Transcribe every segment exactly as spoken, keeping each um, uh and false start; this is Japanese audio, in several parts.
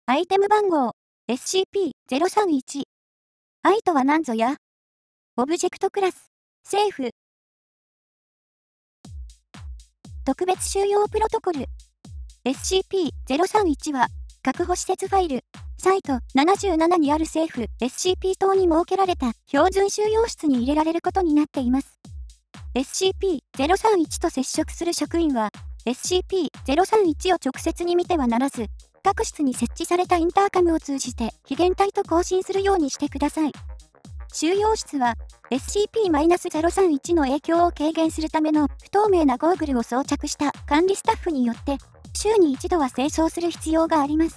アイテム番号 エスシーピーゼロさんいち。愛とは何ぞや？オブジェクトクラス、セーフ。特別収容プロトコル エスシーピーゼロさんいち は、確保施設ファイル、サイトななじゅうななにある政府 エスシーピー 等に設けられた標準収容室に入れられることになっています。エスシーピーゼロさんいち と接触する職員は、エスシーピーゼロさんいち を直接に見てはならず、各室に設置されたインターカムを通じて非現体と交信するようにしてください。収容室は エスシーピーゼロさんいち の影響を軽減するための不透明なゴーグルを装着した管理スタッフによって週に一度は清掃する必要があります。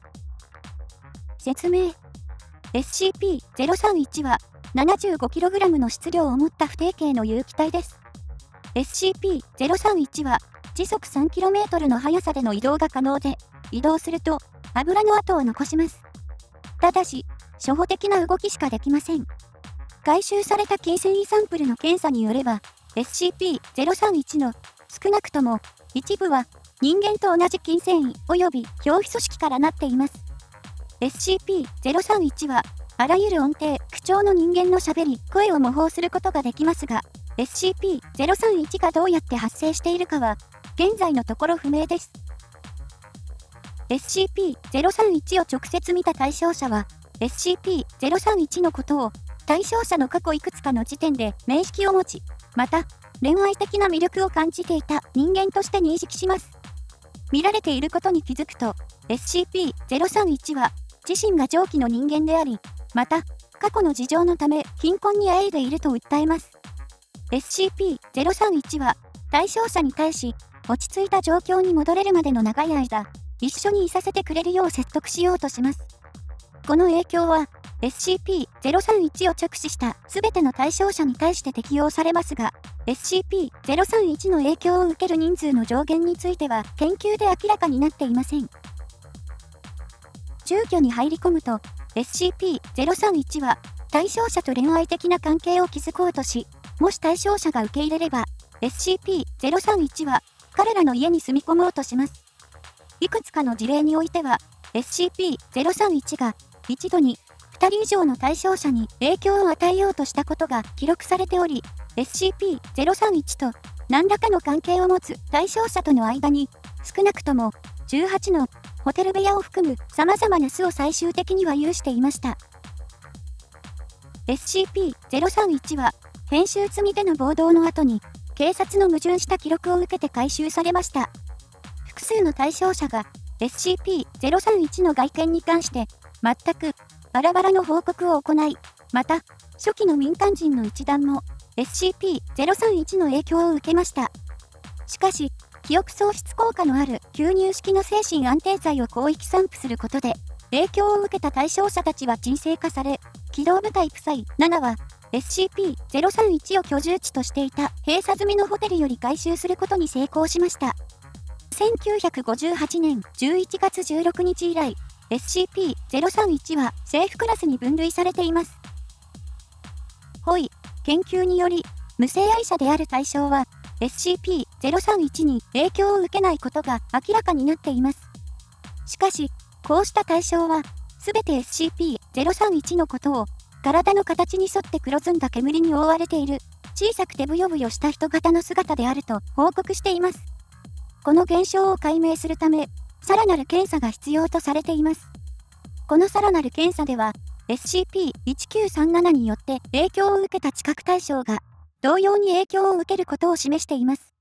説明 エスシーピーゼロさんいち は ななじゅうごキログラム の質量を持った不定形の有機体です。エスシーピーゼロさんいち は時速 さんキロメートル の速さでの移動が可能で、移動すると油の跡を残します。ただし、初歩的な動きしかできません。回収された筋繊維サンプルの検査によれば、エスシーピーゼロさんいち の少なくとも一部は人間と同じ筋繊維及び表皮組織からなっています。エスシーピーゼロさんいち はあらゆる音程、口調の人間のしゃべり、声を模倣することができますが、エスシーピーゼロさんいち がどうやって発生しているかは、現在のところ不明です。エスシーピーゼロさんいち を直接見た対象者は、エスシーピーゼロさんいち のことを対象者の過去いくつかの時点で面識を持ち、また恋愛的な魅力を感じていた人間として認識します。見られていることに気づくと、エスシーピーゼロさんいち は自身が上記の人間であり、また過去の事情のため貧困にあえいでいると訴えます。エスシーピーゼロさんいち は対象者に対し、落ち着いた状況に戻れるまでの長い間、一緒にいさせてくれるよう説得しようとします。この影響は エスシーピーゼロさんいち を直視したすべての対象者に対して適用されますが、エスシーピーゼロさんいち の影響を受ける人数の上限については研究で明らかになっていません。住居に入り込むと エスシーピーゼロさんいち は対象者と恋愛的な関係を築こうとし、もし対象者が受け入れれば エスシーピーゼロさんいち は彼らの家に住み込もうとします。いくつかの事例においては エスシーピーゼロさんいち が一度にふたり以上の対象者に影響を与えようとしたことが記録されており、エスシーピーゼロさんいち と何らかの関係を持つ対象者との間に少なくともじゅうはちのホテル部屋を含む様々な巣を最終的には有していました。エスシーピーゼロさんいち は編集済みでの暴動の後に警察の矛盾した記録を受けて回収されました。複数の対象者が エスシーピーゼロさんいち の外見に関して全くバラバラの報告を行い、また初期の民間人の一団も エスシーピーゼロさんいち の影響を受けました。しかし、記憶喪失効果のある吸入式の精神安定剤を広域散布することで、影響を受けた対象者たちは鎮静化され、機動部隊プサイななは エスシーピーゼロさんいち を居住地としていた閉鎖済みのホテルより回収することに成功しました。せんきゅうひゃくごじゅうはちねんじゅういちがつじゅうろくにち以来、エスシーピーゼロさんいち は政府クラスに分類されています。ホイ、研究により、無性愛者である対象は エスシーピーゼロさんいち に影響を受けないことが明らかになっています。しかし、こうした対象は、すべて エスシーピーゼロさんいち のことを、体の形に沿って黒ずんだ煙に覆われている、小さくてブヨブヨした人型の姿であると報告しています。この現象を解明するため、さらなる検査が必要とされています。このさらなる検査では、エスシーピーいちきゅうさんなな によって影響を受けた知覚対象が、同様に影響を受けることを示しています。